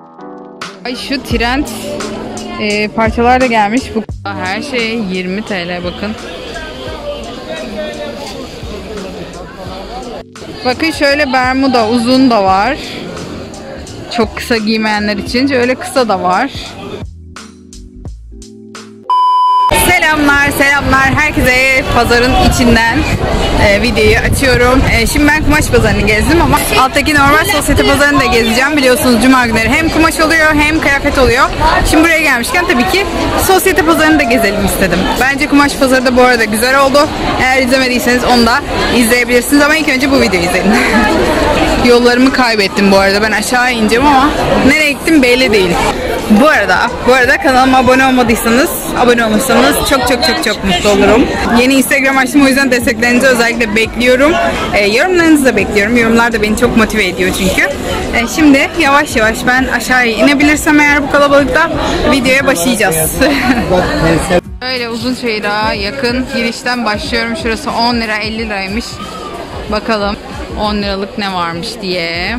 Ay şu trend parçalar da gelmiş. Bu her şey 20 TL bakın. Bakın şöyle bermuda uzun da var. Çok kısa giymeyenler için şöyle kısa da var. Selamlar herkese pazarın içinden videoyu açıyorum. Şimdi ben kumaş pazarını gezdim ama alttaki normal sosyete pazarını da gezeceğim. Biliyorsunuz cuma günleri hem kumaş oluyor hem kıyafet oluyor. Şimdi buraya gelmişken tabii ki sosyete pazarını da gezelim istedim. Bence kumaş pazarı da bu arada güzel oldu. Eğer izlemediyseniz onu da izleyebilirsiniz ama ilk önce bu videoyu izleyin. Yollarımı kaybettim bu arada. Ben aşağı ineceğim ama nereye gittim belli değil. Bu arada kanalıma abone olmadıysanız, abone olursanız çok mutlu olurum. Yeni Instagram açtım, o yüzden desteklerinizi özellikle bekliyorum. Yorumlarınızı da bekliyorum. Yorumlar da beni çok motive ediyor çünkü. Şimdi yavaş yavaş ben aşağıya inebilirsem eğer bu kalabalıkta videoya başlayacağız. Böyle Uzunçayır'a yakın girişten başlıyorum. Şurası 10 lira 50 liraymış. Bakalım 10 liralık ne varmış diye.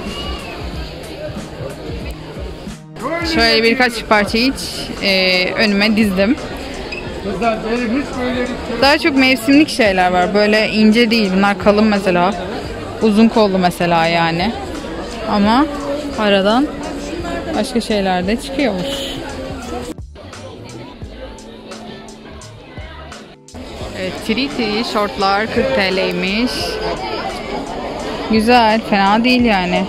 Şöyle birkaç parçayı önüme dizdim. Daha çok mevsimlik şeyler var. Böyle ince değil. Bunlar kalın mesela. Uzun kollu mesela yani. Ama aradan başka şeyler de çıkıyormuş. Evet, triti şortlar 40 TL'ymiş. Güzel, fena değil yani.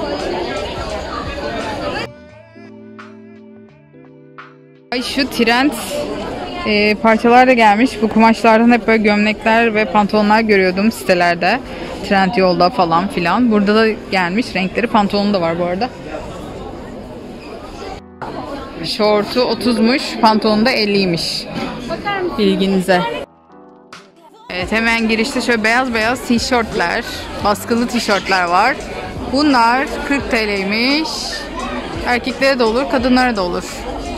Ay şu trend parçalar da gelmiş. Bu kumaşlardan hep böyle gömlekler ve pantolonlar görüyordum sitelerde. Trendyol'da falan filan. Burada da gelmiş. Renkleri pantolonu da var bu arada. Şortu 30'muş. Pantolonu da 50'ymiş. Bilginize. Evet, hemen girişte şöyle beyaz tişörtler, baskılı tişörtler var. Bunlar 40 TL'ymiş. Erkeklere de olur, kadınlara da olur.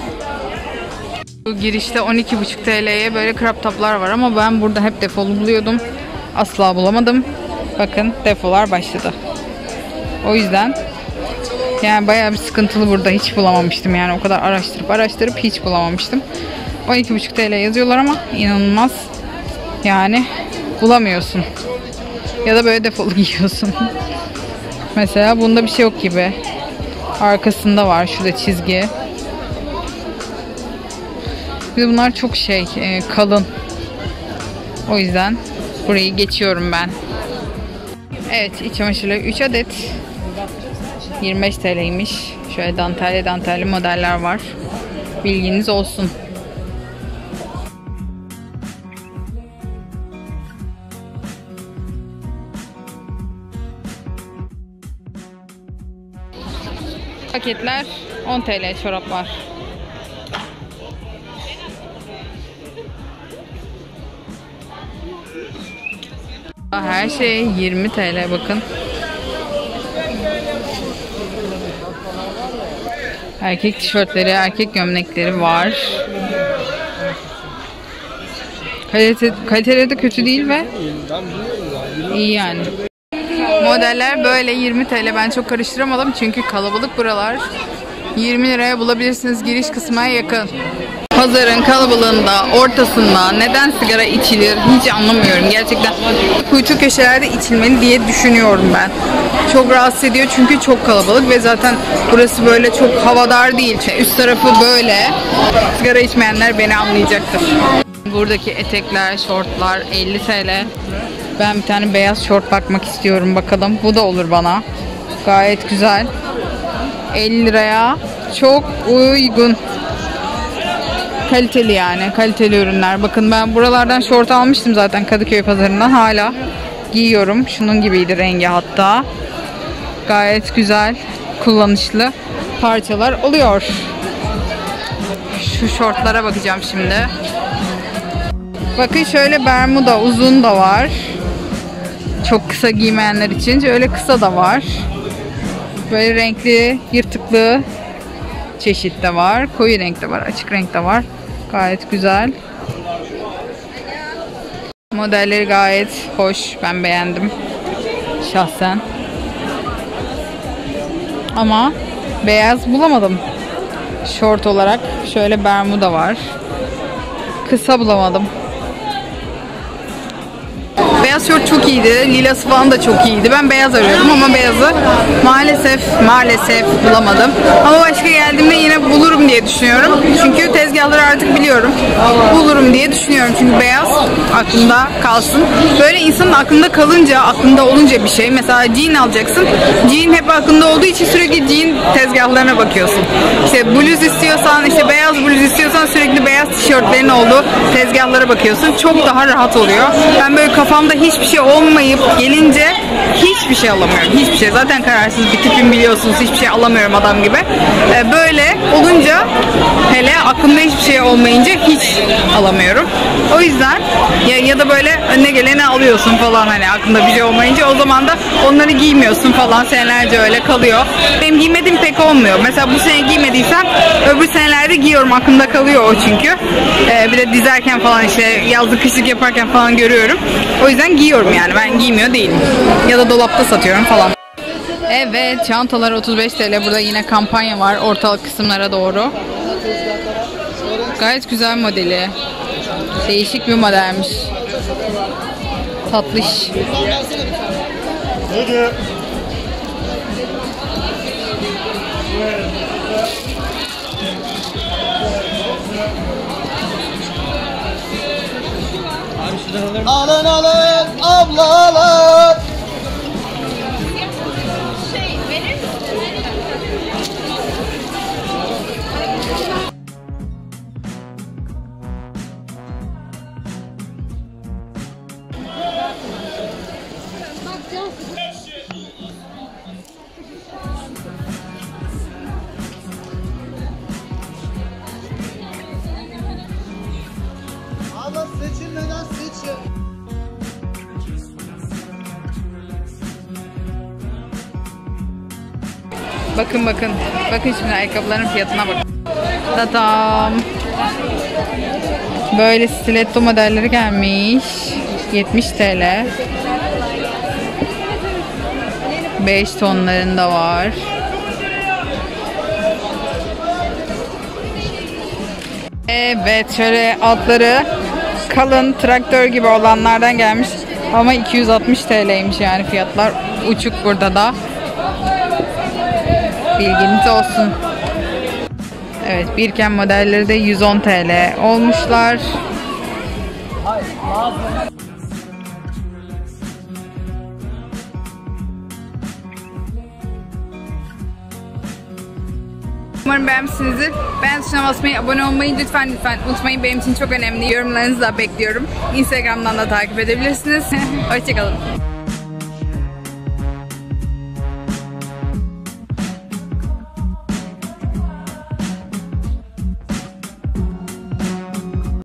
Bu girişte 12,5 TL'ye böyle crop toplar var ama ben burada hep defolu buluyordum. Asla bulamadım. Bakın defolar başladı. O yüzden yani bayağı bir sıkıntılı burada. Hiç bulamamıştım yani, o kadar araştırıp hiç bulamamıştım. 12,5 TL yazıyorlar ama inanılmaz. Yani bulamıyorsun. Ya da böyle defolu giyiyorsun. Mesela bunda bir şey yok gibi. Arkasında var şurada çizgi. Bir de bunlar çok kalın. O yüzden burayı geçiyorum ben. Evet, iç çamaşırları 3 adet 25 TL'ymiş. Şöyle dantelli modeller var. Bilginiz olsun. Paketler 10 TL çoraplar. Her şey 20 TL bakın. Erkek tişörtleri, erkek gömlekleri var. Kaliteleri de kötü değil ve iyi yani. Modeller böyle 20 TL. Ben çok karıştıramadım çünkü kalabalık buralar. 20 liraya bulabilirsiniz, giriş kısmına yakın. Pazarın kalabalığında, ortasında neden sigara içilir hiç anlamıyorum. Gerçekten kuytu köşelerde içilmeli diye düşünüyorum ben. Çok rahatsız ediyor çünkü çok kalabalık ve zaten burası böyle çok havadar değil. Üst tarafı böyle. Sigara içmeyenler beni anlayacaktır. Buradaki etekler, şortlar 50 TL. Ben bir tane beyaz şort bakmak istiyorum, bakalım. Bu da olur bana. Gayet güzel. 50 liraya çok uygun. Kaliteli yani. Kaliteli ürünler. Bakın ben buralardan şort almıştım zaten Kadıköy pazarından. Hala giyiyorum. Şunun gibiydi rengi hatta. Gayet güzel, kullanışlı parçalar oluyor. Şu şortlara bakacağım şimdi. Bakın şöyle bermuda uzun da var. Çok kısa giymeyenler için. Şöyle kısa da var. Böyle renkli, yırtıklı çeşit de var. Koyu renk de var, açık renk de var. Gayet güzel. Modelleri gayet hoş. Ben beğendim şahsen. Ama Beyaz bulamadım. Şort olarak şöyle bermuda var. Kısa bulamadım. Beyaz şort çok iyiydi. Lilası falan da çok iyiydi. Ben beyaz arıyordum ama beyazı maalesef bulamadım. Ama başka geldiğimde yine bulurum diye düşünüyorum. Çünkü tezgahları artık biliyorum. Bulurum diye düşünüyorum. Çünkü beyaz aklımda kalsın. Böyle insanın aklında kalınca, aklında olunca bir şey. Mesela jean alacaksın. Jean hep aklında olduğu için sürekli jean tezgahlarına bakıyorsun. İşte bluz istiyorsan, işte beyaz bluz istiyorsan sürekli beyaz tişörtlerin olduğu tezgahlara bakıyorsun. Çok daha rahat oluyor. Ben böyle kafamda hiçbir şey olmayıp gelince hiçbir şey alamıyorum. Hiçbir şey. Zaten kararsız bir tipim biliyorsunuz. Hiçbir şey alamıyorum adam gibi. Böyle olunca hele aklımda hiçbir şey olmayınca hiç alamıyorum. O yüzden ya da böyle önüne geleni alıyorsun falan hani aklında bir şey olmayınca o zaman da onları giymiyorsun falan senelerce öyle kalıyor. Benim giymediğim pek olmuyor. Mesela bu sene giymediysem öbür senelerde giyiyorum. Aklımda kalıyor o çünkü. Bir de dizerken falan işte yazlık kışlık yaparken falan görüyorum. O yüzden giyiyorum yani. Ben giymiyor değilim. Ya da dolapta satıyorum falan. Evet, çantalar 35 TL. Burada yine kampanya var ortalık kısımlara doğru. Gayet güzel modeli. Değişik bir modelmiş. Tatlış. Alın alın abla alın. Abla seçilmeden seçin. Bakın bakın. Bakın şimdi ayakkabıların fiyatına bakın. Tadam. Böyle stiletto modelleri gelmiş. 70 TL. 5 tonlarında var. Evet, şöyle altları kalın traktör gibi olanlardan gelmiş. Ama 260 TL'ymiş yani fiyatlar. Uçuk burada da. Bilginiz olsun. Evet, Birken modelleri de 110 TL olmuşlar. Umarım beğenmişsinizdir. Beğen tuşuna basmayı, abone olmayı lütfen unutmayın. Benim için çok önemli. Yorumlarınızı da bekliyorum. Instagram'dan da takip edebilirsiniz. Hoşçakalın.